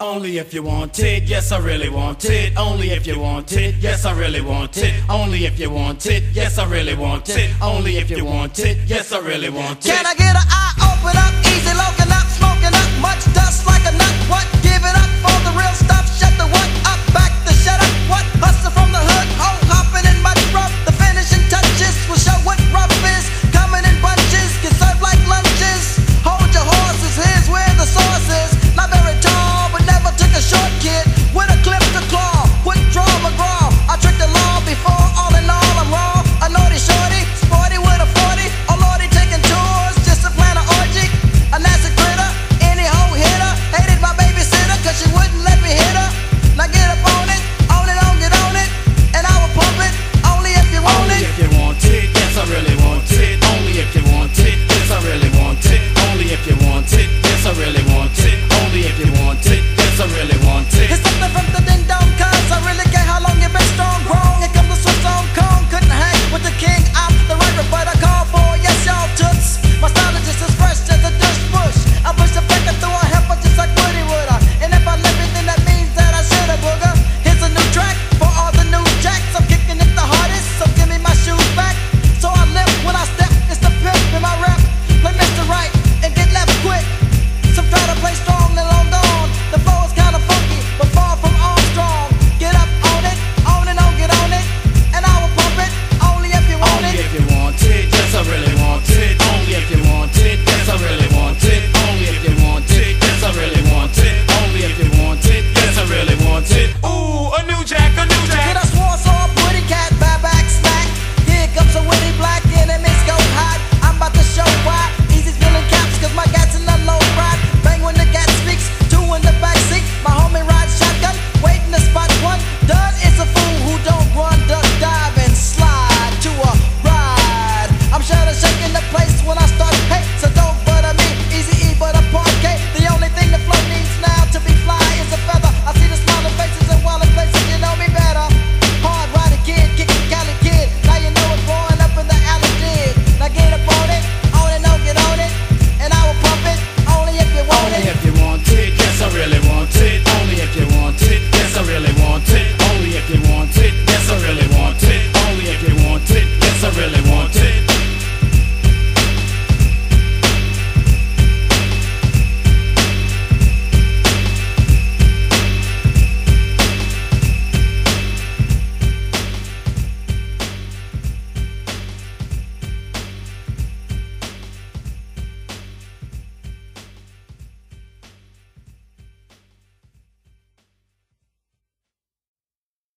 only if you want it. Yes, I really want it. Only if you want it. Yes, I really want it. Only if you want it. Yes, I really want it. Only if you want it. Yes, I really want it. Can I get an eye open up, easy, loking up, smoking up, much